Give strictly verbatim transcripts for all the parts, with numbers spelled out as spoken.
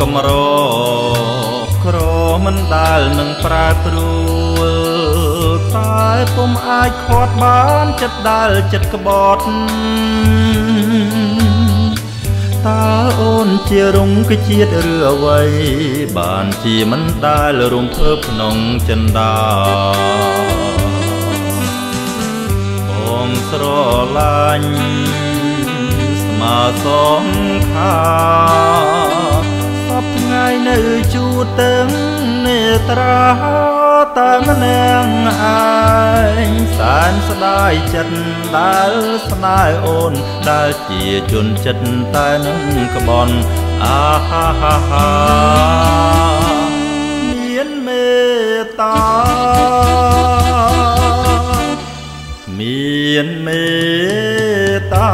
កំរក្រមិនដែលនឹងប្រែប្រួលតែពុំអាចខាត់បានចិត្តដែលចិត្តក្បត់តើអូនជារុងគឺជាតិឬអ្វីបានជាមិនដែលរំភើបក្នុងចិន្តាបងស្រឡាញ់ស្មើសងខាសពថ្ងៃនៅជួតទាំងនេត្រាតែម្នាក់ឯងសែនស្ដាយចិត្តដែលស្នេហ៍អូនដែលជាជនចិត្តតែនឹងក្បន់អាហាហាហាមានមេត្តាមានមេត្តា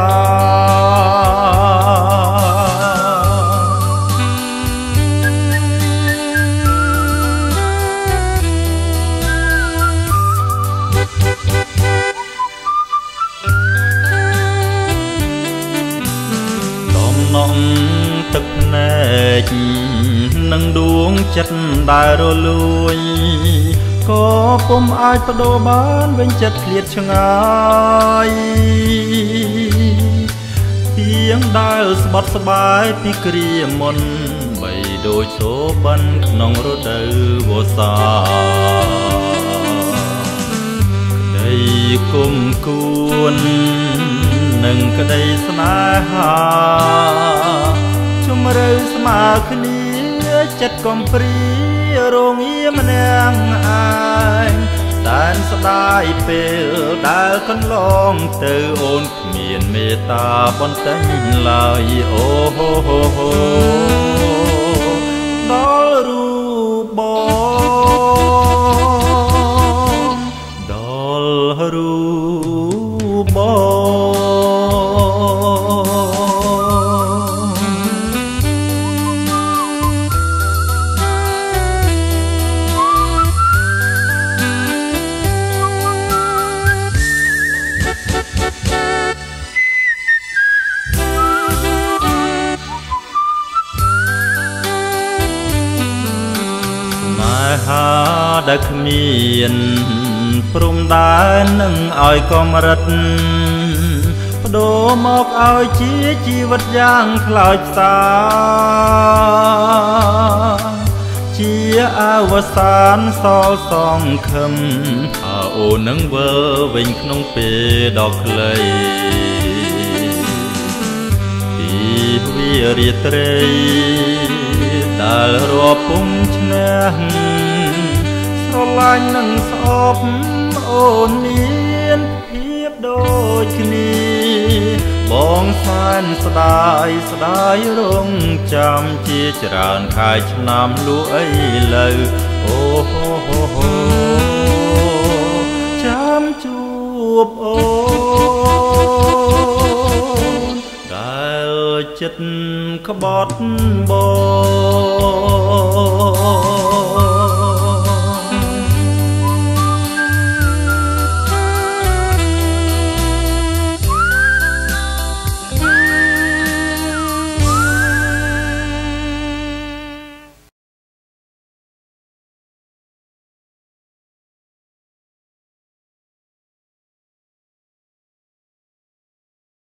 ទឹកភ្នែកនឹងដួងចិត្តដែលរលួយក៏ពុំអាចបដូរបានវិញចិត្តឃ្លាតឆ្ងាយទៀងដែលស្បត់ស្បាយពីគ្រាមុនបីដូចសូបិនក្នុងរដូវវស្សាក្តីគុំគួននឹងក្តីស្នេហាជំរឿស្មើគ្នាចិត្តកំព្រារងាម្នាក់ឯងតែនស្ដាយពេលដែលកន្លងទៅអូនគ្មានមេត្តាបន្ទិញឡើយអូហូហូហូដល់រូបបងដល់រូបហាដែលគ្មានព្រំដែននឹងឲ្យកំរិតបដូរមកឲ្យជាជីវិតយ៉ាងខ្លោចផ្សាជាអវសានសល់សងខឹមអូននឹងវិលវិញក្នុងពេលដ៏ខ្លីពីវារាត្រីដែលរាប់ពុំឈ្នះស្រឡាញ់នឹងស្អប់អូនមានភាពដូចគ្នាបងសែនស្ដាយស្ដាយរងចាំជាច្រើនខែឆ្នាំលក់អីលើអូហូហូហូចាំជួបអូនដែលចិត្តក្បត់បង